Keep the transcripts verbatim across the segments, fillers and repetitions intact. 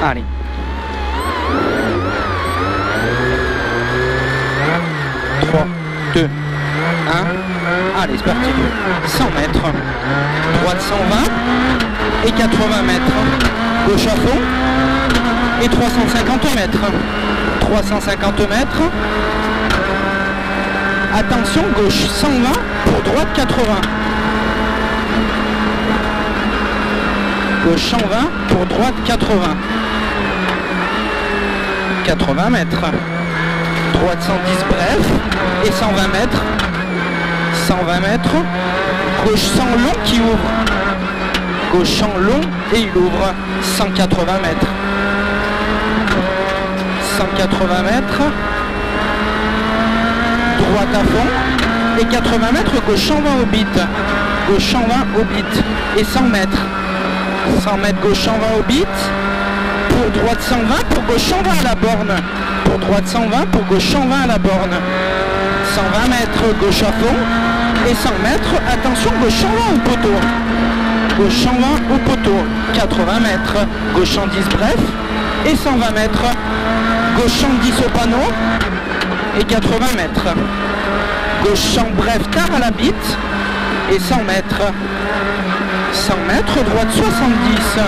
Allez. trois, deux, un. Allez, c'est parti. cent mètres. Droite cent vingt et quatre-vingts mètres. Gauche à fond. Et trois cent cinquante mètres. trois cent cinquante mètres. Attention, gauche cent vingt pour droite quatre-vingts. Gauche cent vingt pour droite quatre-vingts. quatre-vingts mètres. Droite cent dix bref et cent vingt mètres. cent vingt mètres. Gauche cent long qui ouvre. Gauche cent long et il ouvre. cent quatre-vingts mètres. cent quatre-vingts mètres. Droite à fond et quatre-vingts mètres. Gauche cent vingt au bit. Gauche cent vingt au bit et cent mètres. cent mètres gauche cent vingt au bit. Pour droite cent vingt, pour gauche cent vingt à la borne. Pour droite cent vingt, pour gauche cent vingt à la borne. cent vingt mètres gauche à fond et cent mètres, attention, gauche cent vingt au poteau. Gauche cent vingt au poteau. quatre-vingts mètres, gauche cent dix bref et cent vingt mètres. Gauche cent dix au panneau et quatre-vingts mètres. Gauche cent bref tard à la bite et cent mètres. cent mètres, droite soixante-dix.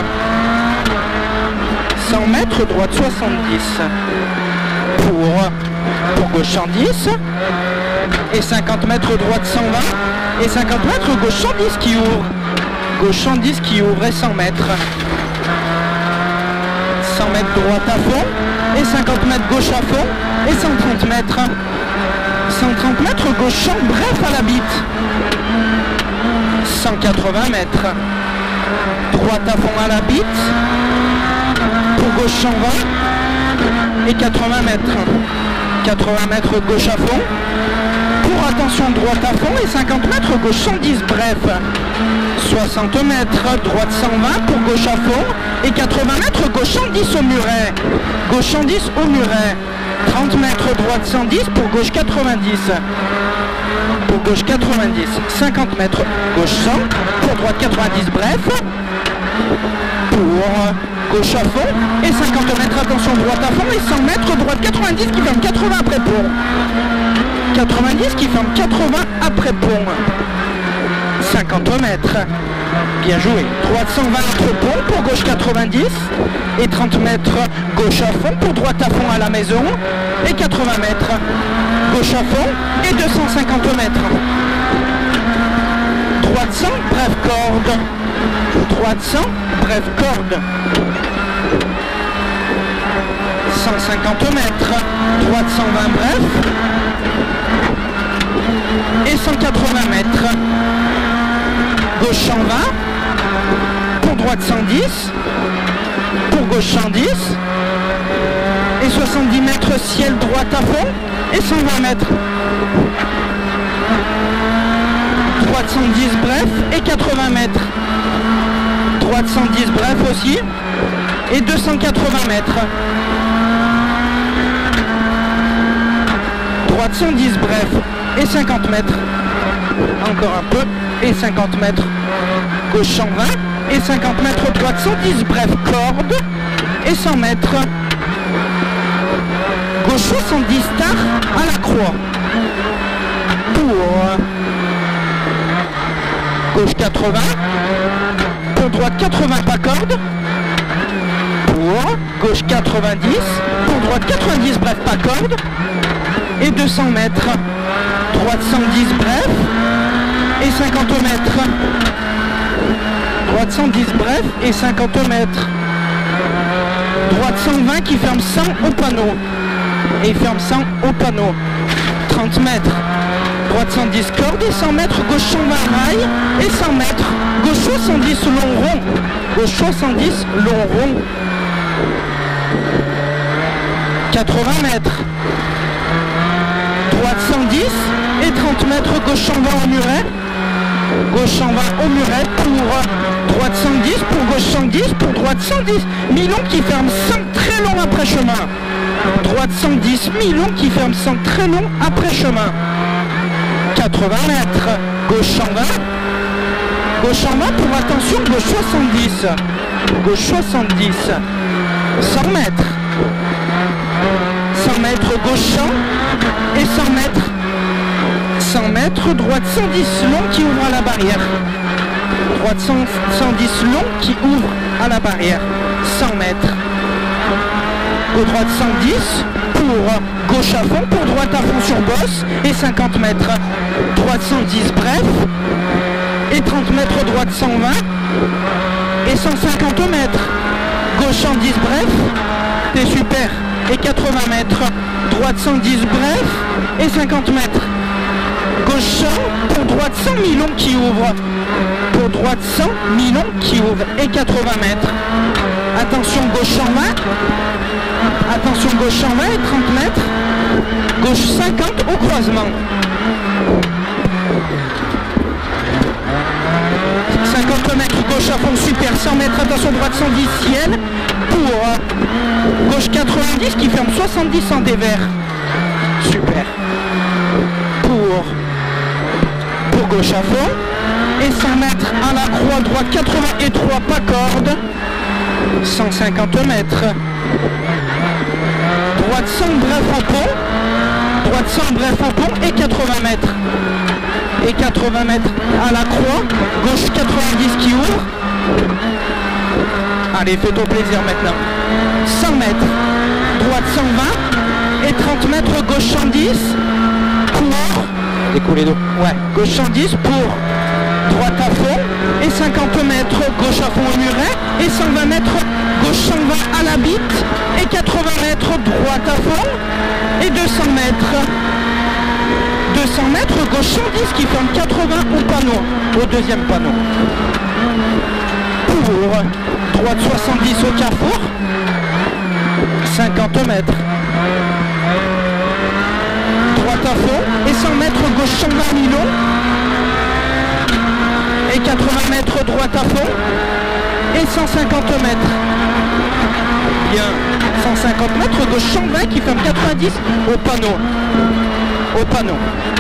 cent mètres, droite soixante-dix. Pour, pour gauche cent dix. Et cinquante mètres, droite cent vingt. Et cinquante mètres, gauche cent dix qui ouvre. Gauche cent dix qui ouvre et cent mètres. cent mètres, droite à fond. Et cinquante mètres, gauche à fond. Et cent trente mètres. cent trente mètres, gauche cent bref à la bite. cent quatre-vingts mètres. Droite à fond à la bite. Pour gauche cent vingt. Et quatre-vingts mètres. quatre-vingts mètres gauche à fond. Pour attention droite à fond et cinquante mètres gauche cent dix bref. soixante mètres. Droite cent vingt pour gauche à fond. Et quatre-vingts mètres gauche cent dix au muret. Gauche cent dix au muret. trente mètres droite cent dix pour gauche quatre-vingt-dix. Pour gauche quatre-vingt-dix. cinquante mètres gauche cent. Pour droite quatre-vingt-dix bref. Pour gauche à fond. Et cinquante mètres attention droite à fond. Et cent mètres droite quatre-vingt-dix qui ferme quatre-vingts après pont. quatre-vingt-dix qui ferme quatre-vingts après pont. cinquante mètres. Bien joué. Droite cent vingt mètres pont pour gauche quatre-vingt-dix. Et trente mètres gauche à fond pour droite à fond à la maison. Et quatre-vingts mètres. Gauche à fond et deux cent cinquante mètres. Droite cent, bref corde. Droite cent, bref corde. cent cinquante mètres. Droite cent vingt bref. Et cent quatre-vingts mètres. Gauche cent vingt. Pour droite cent dix. Pour gauche cent dix. Et soixante-dix mètres ciel droite à fond. Et cent vingt mètres. Droite cent dix bref et quatre-vingts mètres. Droite cent dix bref aussi. Et deux cent quatre-vingts mètres. Droite cent dix bref et cinquante mètres. Encore un peu. Et cinquante mètres. Gauche cent vingt. Et cinquante mètres droite cent dix bref corde. Et cent mètres. Gauche soixante-dix tard à la croix. Pour gauche quatre-vingts. Pour droite quatre-vingts pas corde. Pour gauche quatre-vingt-dix. Pour droite quatre-vingt-dix bref pas corde. Et deux cents mètres. Droite cent dix bref. Et cinquante mètres. Droite cent dix bref et cinquante mètres. Droite cent vingt qui ferme cent au panneau. Et il ferme cent au panneau. trente mètres. Droite cent dix corde et cent mètres. Gauche cent vingt rail et cent mètres. Gauche soixante-dix long rond. Gauche soixante-dix long rond. quatre-vingts mètres. Droite cent dix et trente mètres. Gauche cent vingt au muret. Gauche cent vingt au muret pour droite cent dix, pour gauche cent dix, pour droite cent dix. Milon qui ferme cent très long après chemin. Droite cent dix, Milon qui ferme cent très long après chemin. quatre-vingts mètres. Gauche cent vingt. Gauche cent vingt pour attention, gauche soixante-dix. Gauche soixante-dix. cent mètres. cent mètres gauche cent et cent mètres. cent mètres, droite cent dix long qui ouvre à la barrière. Droite cent dix long qui ouvre à la barrière. cent mètres. Au droite cent dix pour gauche à fond, pour droite à fond sur bosse et cinquante mètres. Droite cent dix bref et trente mètres droite cent vingt et cent cinquante mètres. Gauche cent dix bref, c'est super. Et quatre-vingts mètres. Droite cent dix bref et cinquante mètres. Gauche cent pour droite cent mi-long qui ouvre. Pour droite cent mi-long qui ouvre et quatre-vingts mètres. Attention gauche cent vingt. Attention gauche cent vingt et trente mètres. Gauche cinquante au croisement. cinquante mètres gauche à fond super. cent mètres attention droite cent dix ciel. Pour gauche quatre-vingt-dix qui ferme soixante-dix en dévers. Super. Pour pour gauche à fond et cent mètres à la croix droite quatre-vingt-trois pas corde. cent cinquante mètres. Droite cent bref en pont. Droite cent bref en pont et quatre-vingts mètres. Et quatre-vingts mètres à la croix. Gauche quatre-vingt-dix qui ouvre. Allez, fais-toi plaisir maintenant. cent mètres. Droite cent vingt et trente mètres gauche cent dix pour découler d'eau. Ouais, gauche cent dix pour droite à fond et cinquante mètres gauche à fond au muret et cent vingt mètres gauche cent vingt à la bite et quatre-vingts mètres droite à fond et deux cents mètres. deux cents mètres gauche cent dix qui ferme quatre-vingts au panneau, au deuxième panneau. Pour droite soixante-dix au carrefour, cinquante mètres. Droite à fond et cent mètres gauche cent vingt mi-long et quatre-vingts mètres droite à fond et cent cinquante mètres. Bien, cent cinquante mètres gauche cent vingt qui ferme quatre-vingt-dix au panneau. Au panneau.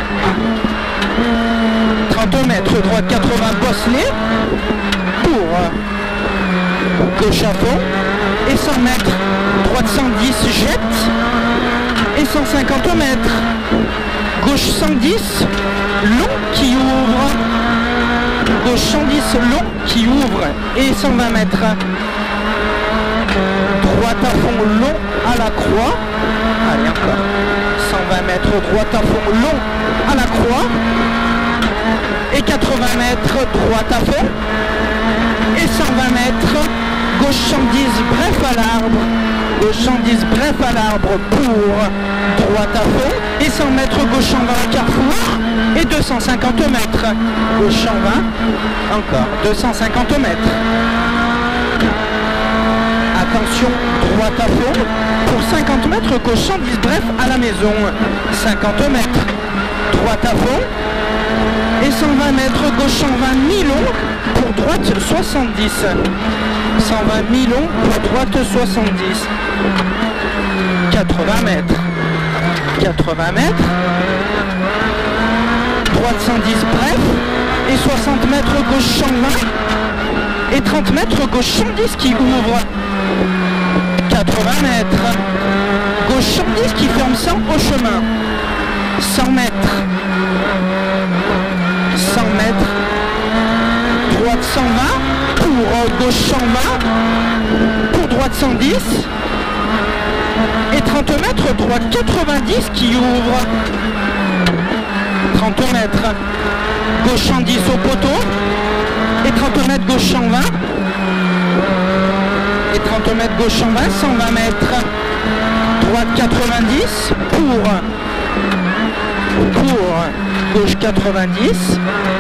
trente mètres droite quatre-vingts bosselé pour gauche à fond et cent mètres droite cent dix jette et cent cinquante mètres gauche cent dix long qui ouvre. Gauche cent dix long qui ouvre et cent vingt mètres. Droite à fond long à la croix. Allez encore. cent vingt mètres droite à fond long à la croix. Et quatre-vingts mètres droite à fond. Et cent vingt mètres. Gauche cent dix bref à l'arbre. Gauche cent dix bref à l'arbre pour droite à fond. Et cent mètres gauche cent vingt au carrefour. Et deux cent cinquante mètres. Gauche cent vingt. Encore. deux cent cinquante mètres. Attention, droite à fond. Pour cinquante mètres, gauche cent dix bref à la maison. cinquante mètres. Droite à fond. Et cent vingt mètres, gauche cent vingt mi-long. Pour droite soixante-dix. cent vingt mi-long pour droite soixante-dix. quatre-vingts mètres. quatre-vingts mètres. Droite cent dix bref. Et soixante mètres, gauche cent vingt. Et trente mètres, gauche cent dix qui ouvre. quatre-vingts mètres. Gauche cent dix qui ferme cent au chemin. cent mètres. cent mètres. Droite cent vingt. Pour gauche cent vingt. Pour droite cent dix. Et trente mètres. Droite quatre-vingt-dix qui ouvre. trente mètres. Gauche cent dix au poteau. Et trente mètres gauche cent vingt. Et trente mètres gauche cent vingt, cent vingt mètres. Droite quatre-vingt-dix pour, pour gauche quatre-vingt-dix.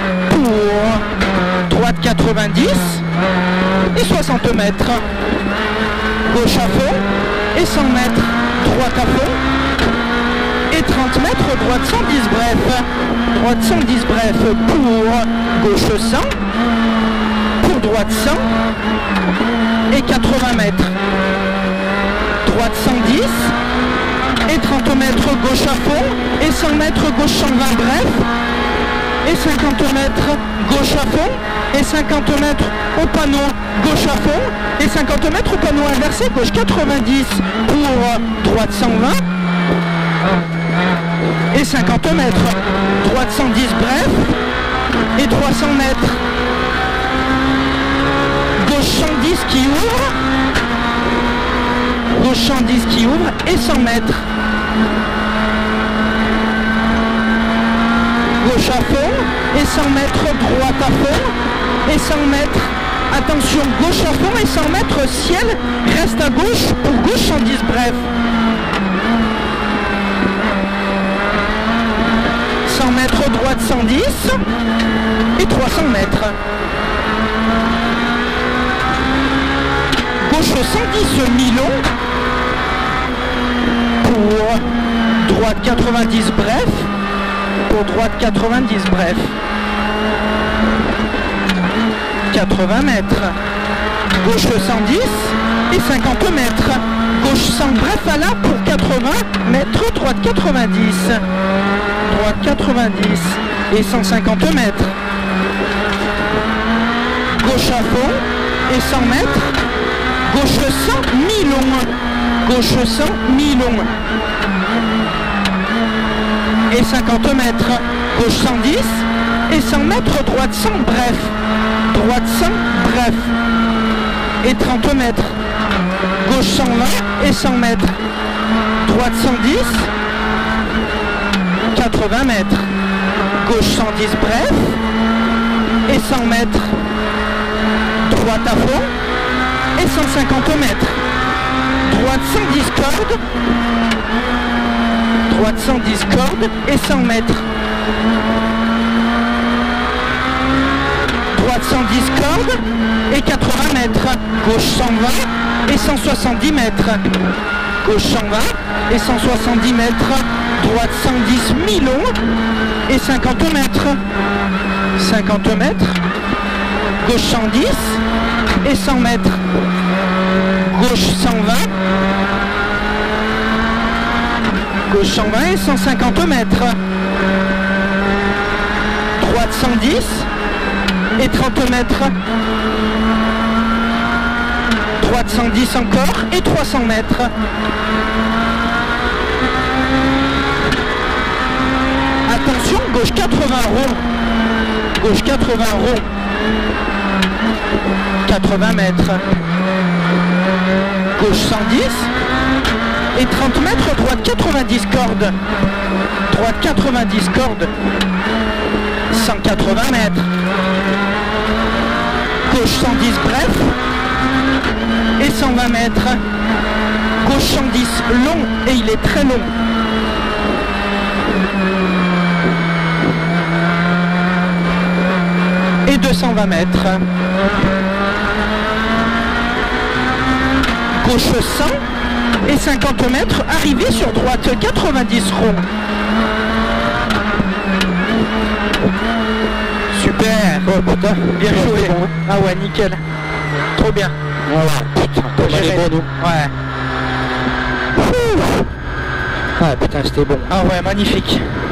Pour droite quatre-vingt-dix. Et soixante mètres. Gauche à fond. Et cent mètres. Droite à fond. Et trente mètres. Droite cent dix bref. Droite cent dix bref pour gauche cent. Pour droite cent. Et quatre-vingts mètres. Droite cent dix. Et trente mètres gauche à fond. Et cent mètres gauche cent vingt bref. et cinquante mètres gauche à fond et cinquante mètres au panneau gauche à fond et cinquante mètres au panneau inversé gauche quatre-vingt-dix pour droite cent vingt et cinquante mètres droite cent dix bref et trois cents mètres gauche cent dix qui ouvre gauche cent dix qui ouvre et cent mètres gauche à fond et cent mètres droite à fond et cent mètres attention gauche à fond et cent mètres ciel reste à gauche pour gauche cent dix bref cent mètres droite cent dix et trois cents mètres gauche cent dix mi-long pour droite quatre-vingt-dix bref pour droite quatre-vingt-dix bref quatre-vingts mètres gauche cent dix et cinquante mètres gauche cent bref à la pour quatre-vingts mètres droite quatre-vingt-dix droite quatre-vingt-dix et cent cinquante mètres gauche à fond et cent mètres gauche cent mi-long gauche cent mi-long et cinquante mètres gauche cent dix et cent mètres droite cent bref droite cent bref et trente mètres gauche cent vingt et cent mètres droite cent dix quatre-vingts mètres gauche cent dix bref et cent mètres droite à fond et cent cinquante mètres droite cent dix cordes droite cent dix cordes et cent mètres droite cent dix cordes et quatre-vingts mètres gauche cent vingt et cent soixante-dix mètres gauche cent vingt et cent soixante-dix mètres droite cent dix mi-long et cinquante mètres cinquante mètres gauche cent dix et cent mètres gauche cent vingt gauche cent vingt et cent cinquante mètres droite cent dix et trente mètres droite cent dix encore et trois cents mètres attention gauche quatre-vingts rond gauche quatre-vingts rond quatre-vingts mètres gauche cent dix et trente mètres droite quatre-vingt-dix cordes droite quatre-vingt-dix cordes cent quatre-vingts mètres gauche cent dix bref et cent vingt mètres gauche cent dix long et il est très long et deux cent vingt mètres gauche cent et cinquante mètres arrivé sur droite quatre-vingt-dix rond super oh putain bien joué bon. Ah ouais nickel trop bien voilà putain on est bon nous ouais ah putain c'était bon ah ouais magnifique.